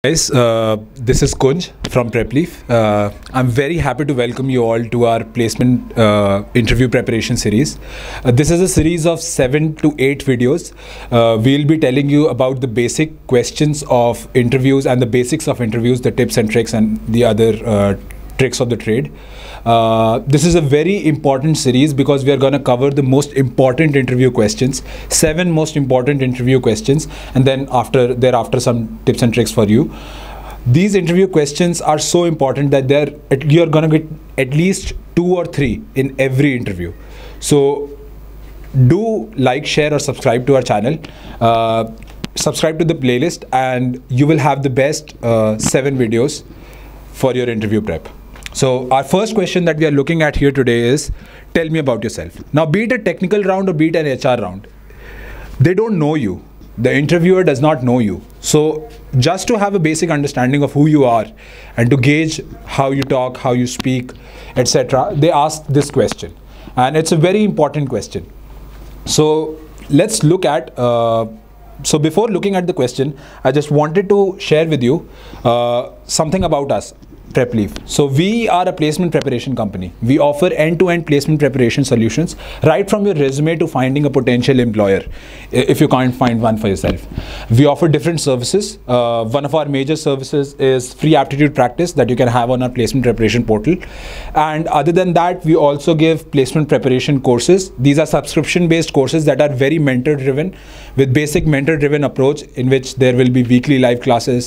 Guys, this is Kunj from Prepleaf. I'm very happy to welcome you all to our placement interview preparation series. This is a series of 7 to 8 videos. We'll be telling you about the basic questions of interviews and the basics of interviews, the tips and tricks and the other tricks of the trade. This is a very important series because we are going to cover the most important interview questions, 7 most important interview questions, and then thereafter some tips and tricks for you. These interview questions are so important that you're going to get at least 2 or 3 in every interview. So do like, share or subscribe to our channel. Subscribe to the playlist and you will have the best 7 videos for your interview prep. So our first question that we are looking at here today is, tell me about yourself. Now, be it a technical round or be it an HR round, they don't know you. The interviewer does not know you. So just to have a basic understanding of who you are and to gauge how you talk, how you speak, etc., they ask this question. And it's a very important question. So let's look at, so before looking at the question, I just wanted to share with you something about us. Prepleaf. So we are a placement preparation company. We offer end-to-end placement preparation solutions, right from your resume to finding a potential employer if you can't find one for yourself. We offer different services. One of our major services is free aptitude practice that you can have on our placement preparation portal. And other than that, we also give placement preparation courses. These are subscription-based courses that are very mentor-driven, with basic mentor-driven approach in which there will be weekly live classes,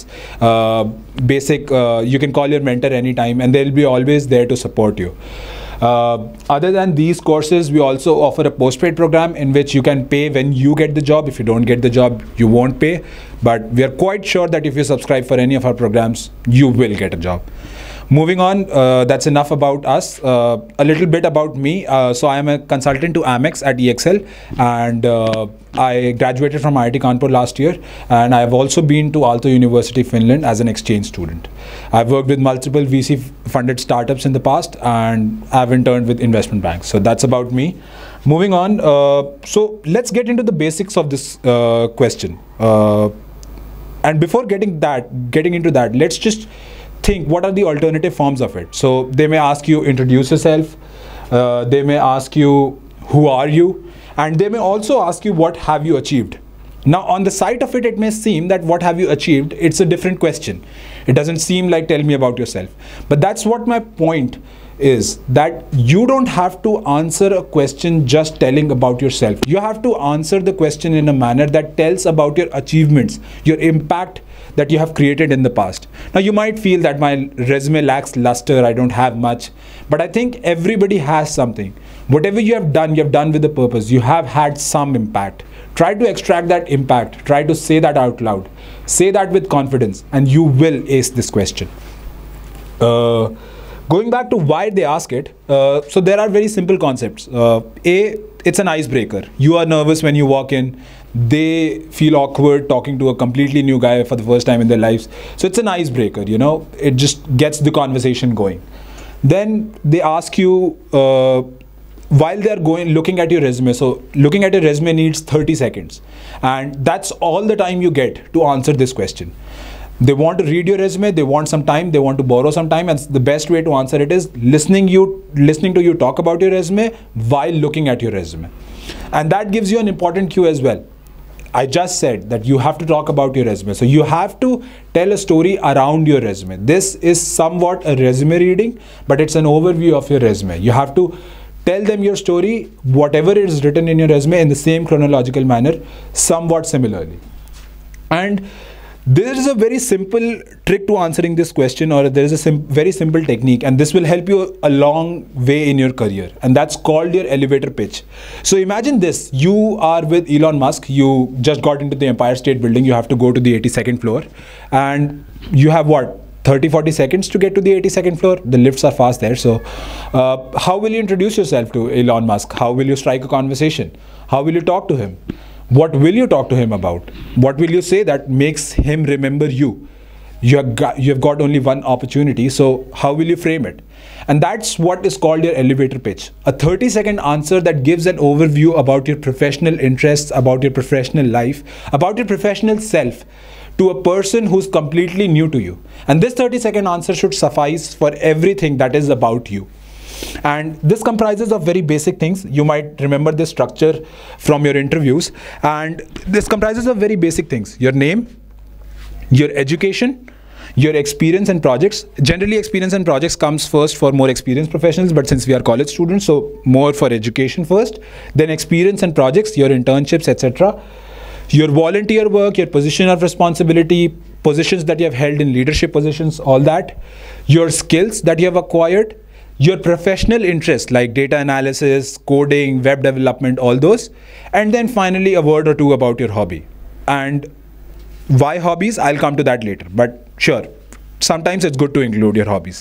you can call your mentor anytime and they'll be always there to support you. Other than these courses, we also offer a postpaid program in which you can pay when you get the job. If you don't get the job, you won't pay. But we are quite sure that if you subscribe for any of our programs, you will get a job. Moving on, that's enough about us. A little bit about me. So I am a consultant to Amex at EXL, and I graduated from IIT Kanpur last year, and I have also been to Aalto University, Finland as an exchange student. I've worked with multiple VC funded startups in the past, and I've interned with investment banks. So that's about me. Moving on, so let's get into the basics of this question. And before getting into that, let's just think what are the alternative forms of it. So they may ask you, introduce yourself. They may ask you, who are you? And they may also ask you, what have you achieved? Now, on the side of it, it may seem that what have you achieved? It's a different question. It doesn't seem like tell me about yourself. But that's what my point is, that you don't have to answer a question just telling about yourself. You have to answer the question in a manner that tells about your achievements, your impact that you have created in the past. Now, you might feel that my resume lacks luster, I don't have much, but I think everybody has something. Whatever you have done with a purpose. You have had some impact. Try to extract that impact. Try to say that out loud. Say that with confidence, and you will ace this question. Going back to why they ask it, so there are very simple concepts. It's an icebreaker. You are nervous when you walk in. They feel awkward talking to a completely new guy for the first time in their lives. So it's an icebreaker, you know, it just gets the conversation going. Then they ask you, while they're looking at your resume. So looking at your resume needs 30 seconds. And that's all the time you get to answer this question. They want to read your resume, they want some time, they want to borrow some time, and the best way to answer it is listening to you talk about your resume while looking at your resume. And that gives you an important cue as well. I just said that you have to talk about your resume. So you have to tell a story around your resume. This is somewhat a resume reading, but it's an overview of your resume. You have to tell them your story, whatever is written in your resume, in the same chronological manner, somewhat similarly. And there is a very simple trick to answering this question, or there is a very simple technique, and this will help you a long way in your career, and that's called your elevator pitch. So imagine this, you are with Elon Musk, you just got into the Empire State Building, you have to go to the 82nd floor, and you have what, 30-40 seconds to get to the 82nd floor. The lifts are fast there. So how will you introduce yourself to Elon Musk? How will you strike a conversation? How will you talk to him? What will you talk to him about? What will you say that makes him remember you? You have got only one opportunity, so how will you frame it? And that's what is called your elevator pitch. A 30-second answer that gives an overview about your professional interests, about your professional life, about your professional self, to a person who's completely new to you. And this 30-second answer should suffice for everything that is about you. And this comprises of very basic things. You might remember this structure from your interviews. And this comprises of very basic things: your name, your education, your experience and projects. Generally, experience and projects comes first for more experienced professionals, but since we are college students, so more for education first, then experience and projects, your internships, etc. Your volunteer work, your position of responsibility, positions that you have held in leadership positions, all that. Your skills that you have acquired, your professional interests like data analysis, coding, web development, all those. And then finally, a word or two about your hobby. And why hobbies? I'll come to that later. But sure, sometimes it's good to include your hobbies.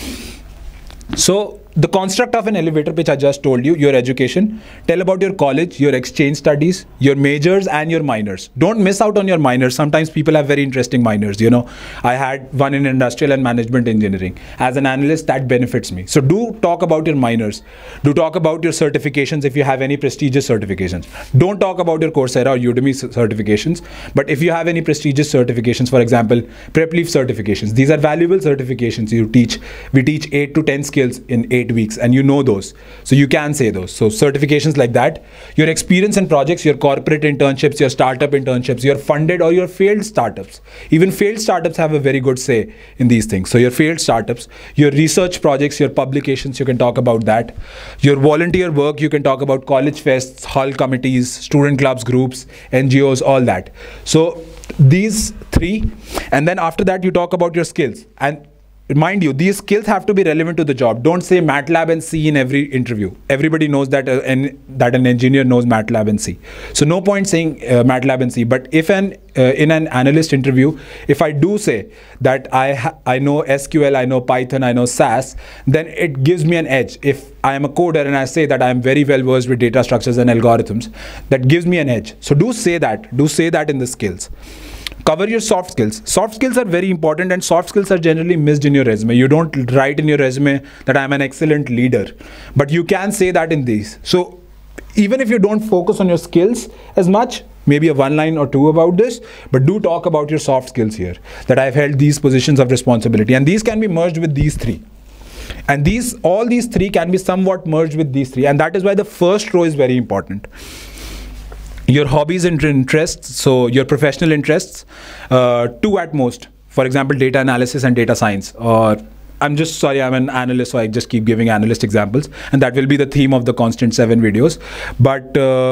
So the construct of an elevator pitch I just told you: your education, tell about your college, your exchange studies, your majors and your minors. Don't miss out on your minors. Sometimes people have very interesting minors. You know, I had one in industrial and management engineering. As an analyst, that benefits me. So do talk about your minors. Do talk about your certifications if you have any prestigious certifications. Don't talk about your Coursera or Udemy certifications. But if you have any prestigious certifications, for example, PrepLeaf certifications, these are valuable certifications you teach. We teach 8 to 10 skills in 8 weeks, and you know those, so you can say those. So certifications like that. Your experience and projects, your corporate internships, your startup internships, your funded or your failed startups. Even failed startups have a very good say in these things. So your failed startups, your research projects, your publications, you can talk about that. Your volunteer work, you can talk about college fests, hall committees, student clubs, groups, NGOs, all that. So these three, and then after that you talk about your skills. And mind you, these skills have to be relevant to the job. Don't say MATLAB and C in every interview. Everybody knows that that an engineer knows MATLAB and C. So no point saying MATLAB and C. But if in an analyst interview, if I do say that I know SQL, I know Python, I know SAS, then it gives me an edge. If I am a coder and I say that I am very well versed with data structures and algorithms, that gives me an edge. So do say that. Do say that in the skills. Cover your soft skills. Soft skills are very important, and soft skills are generally missed in your resume. You don't write in your resume that I'm an excellent leader, but you can say that in these. So even if you don't focus on your skills as much, maybe a one line or two about this, but do talk about your soft skills here, that I've held these positions of responsibility, and these can be merged with these three. And all these three can be somewhat merged with these three, and that is why the first row is very important. Your hobbies and interests, so your professional interests, two at most. For example, data analysis and data science. Or I'm an analyst, so I just keep giving analyst examples. And that will be the theme of the Constant 7 videos. But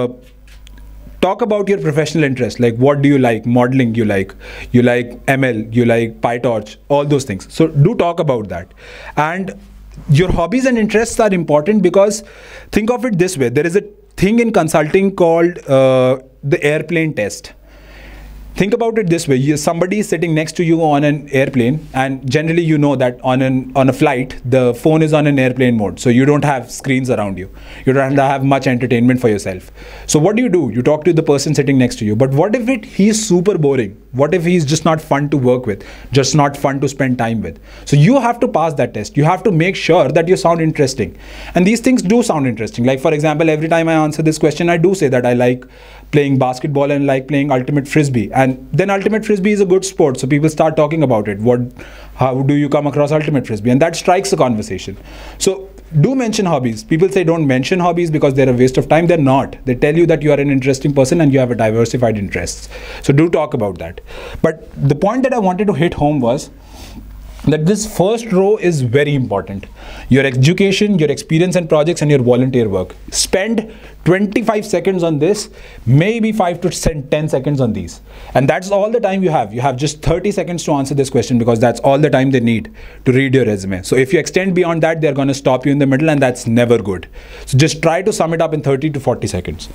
talk about your professional interest. Like, what do you like? Modeling you like ML, you like PyTorch, all those things. So do talk about that. And your hobbies and interests are important because think of it this way. There is a thing in consulting called the airplane test. Think about it this way. Somebody is sitting next to you on an airplane, and generally you know that on a flight, the phone is on an airplane mode. So you don't have screens around you. You don't have much entertainment for yourself. So what do? You talk to the person sitting next to you. But what if he's super boring? What if he's just not fun to work with? Just not fun to spend time with? So you have to pass that test. You have to make sure that you sound interesting. And these things do sound interesting. Like, for example, every time I answer this question, I do say that I like playing basketball and like playing ultimate frisbee. And then ultimate frisbee is a good sport, so people start talking about it. How do you come across ultimate frisbee? And that strikes a conversation. So do mention hobbies. People say don't mention hobbies because they're a waste of time. They're not. They tell you that you are an interesting person and you have a diversified interests. So do talk about that. But the point that I wanted to hit home was that this first row is very important. Your education, your experience and projects, and your volunteer work. Spend 25 seconds on this, maybe 5 to 10 seconds on these. And that's all the time you have. You have just 30 seconds to answer this question because that's all the time they need to read your resume. So if you extend beyond that, they're going to stop you in the middle, and that's never good. So just try to sum it up in 30 to 40 seconds.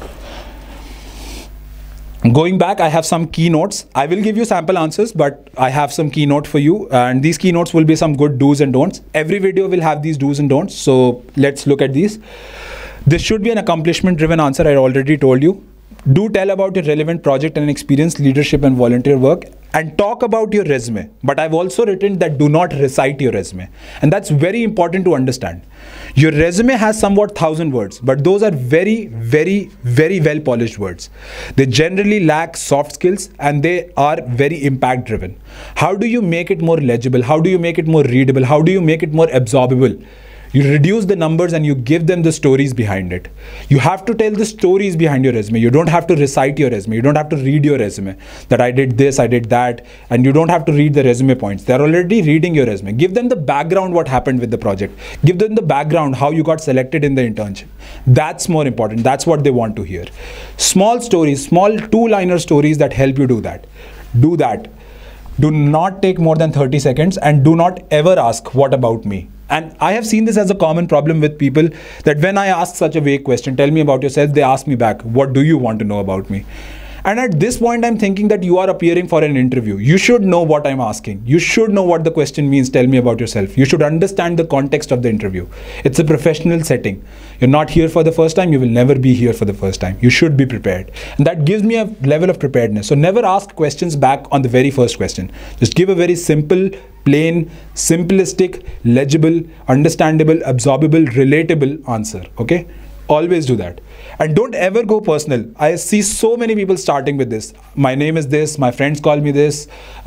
Going back, I have some keynotes. I will give you sample answers, but I have some keynote for you. And these keynotes will be some good do's and don'ts. Every video will have these do's and don'ts. So let's look at these. This should be an accomplishment-driven answer. I already told you. Do tell about your relevant project and experience, leadership and volunteer work, and talk about your resume. But I've also written that do not recite your resume. And that's very important to understand. Your resume has somewhat 1,000 words, but those are very, very, very well polished words. They generally lack soft skills and they are very impact driven. How do you make it more legible? How do you make it more readable? How do you make it more absorbable? You reduce the numbers and you give them the stories behind it. You have to tell the stories behind your resume. You don't have to recite your resume. You don't have to read your resume that I did this, I did that, and you don't have to read the resume points. They're already reading your resume. Give them the background, what happened with the project. Give them the background, how you got selected in the internship. That's more important. That's what they want to hear. Small stories, small two-liner stories that help you do that. Do that. Do not take more than 30 seconds and do not ever ask, what about me? And I have seen this as a common problem with people, that when I ask such a vague question, tell me about yourself, they ask me back, what do you want to know about me? And at this point, I'm thinking that you are appearing for an interview. You should know what I'm asking. You should know what the question means, tell me about yourself. You should understand the context of the interview. It's a professional setting. You're not here for the first time. You will never be here for the first time. You should be prepared. And that gives me a level of preparedness. So never ask questions back on the very first question. Just give a very simple, plain, simplistic, legible, understandable, absorbable, relatable answer. Okay? Always do that. And don't ever go personal. I see so many people starting with this. My name is this, my friends call me this,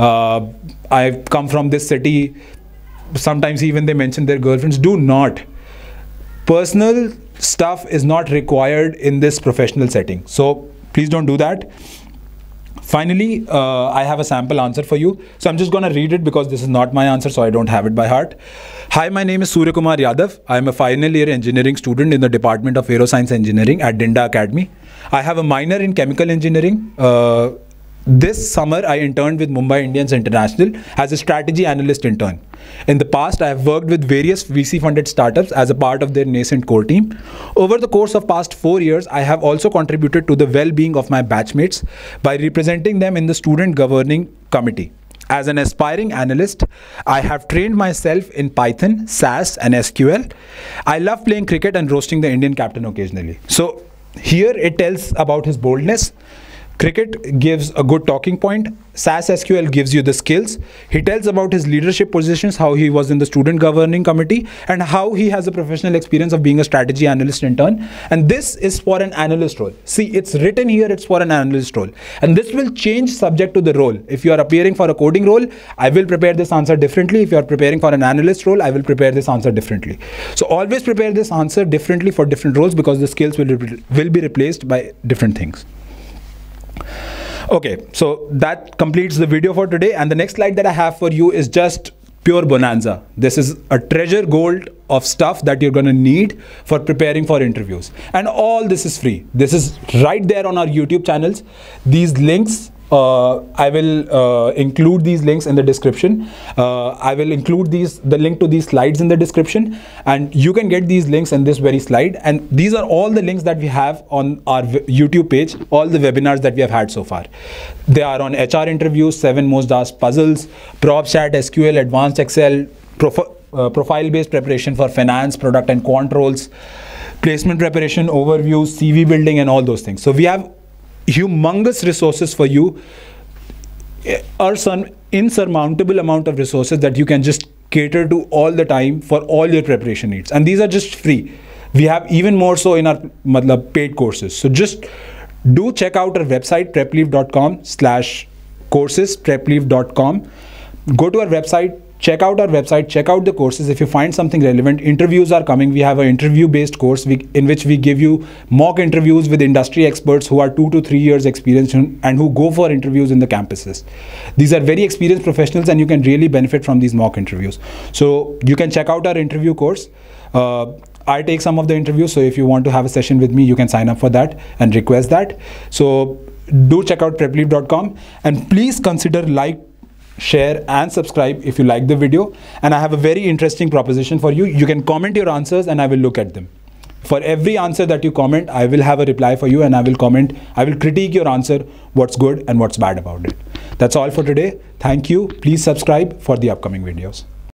I've come from this city. Sometimes even they mention their girlfriends. Do not. Personal stuff is not required in this professional setting. So please don't do that. Finally, I have a sample answer for you. So I'm just going to read it because this is not my answer, so I don't have it by heart. Hi, my name is Surya Kumar Yadav. I am a final year engineering student in the Department of Aeroscience Engineering at Dinda Academy. I have a minor in chemical engineering. This summer, I interned with Mumbai Indians International as a strategy analyst intern. In the past, I have worked with various VC-funded startups as a part of their nascent core team. Over the course of past 4 years, I have also contributed to the well-being of my batchmates by representing them in the student governing committee. As an aspiring analyst, I have trained myself in Python, SAS, and SQL. I love playing cricket and roasting the Indian captain occasionally. So here it tells about his boldness. Cricket gives a good talking point. SAS SQL gives you the skills. He tells about his leadership positions, how he was in the student governing committee, and how he has a professional experience of being a strategy analyst intern. And this is for an analyst role. See, it's written here, it's for an analyst role. And this will change subject to the role. If you are appearing for a coding role, I will prepare this answer differently. If you are preparing for an analyst role, I will prepare this answer differently. So always prepare this answer differently for different roles because the skills will be replaced by different things. Okay, so that completes the video for today, and the next slide that I have for you is just pure bonanza. This is a treasure gold of stuff that you're going to need for preparing for interviews, and all this is free. This is right there on our YouTube channels. These links, I will include these links in the description. I will include the link to these slides in the description, and you can get these links in this very slide. And these are all the links that we have on our YouTube page, all the webinars that we have had so far. They are on HR interviews, 7 most asked puzzles, PropStat, SQL, advanced Excel, profile-based preparation for finance, product and quant roles, placement preparation, overview, CV building, and all those things. So we have humongous resources for you, an insurmountable amount of resources that you can just cater to all the time for all your preparation needs, and these are just free. We have even more so in our paid courses. So just do check out our website, prepleaf.com/courses, prepleaf.com. Go to our website, check out our website, check out the courses. If you find something relevant, interviews are coming. We have an interview-based course in which we give you mock interviews with industry experts who are 2 to 3 years experience and who go for interviews in the campuses. These are very experienced professionals, and you can really benefit from these mock interviews. So you can check out our interview course. I take some of the interviews, so if you want to have a session with me, you can sign up for that and request that. So do check out prepleaf.com, and please consider share and subscribe if you like the video. And I have a very interesting proposition for you. You can comment your answers and I will look at them. For every answer that you comment, I will have a reply for you, and I will critique your answer, what's good and what's bad about it. That's all for today. Thank you. Please subscribe for the upcoming videos.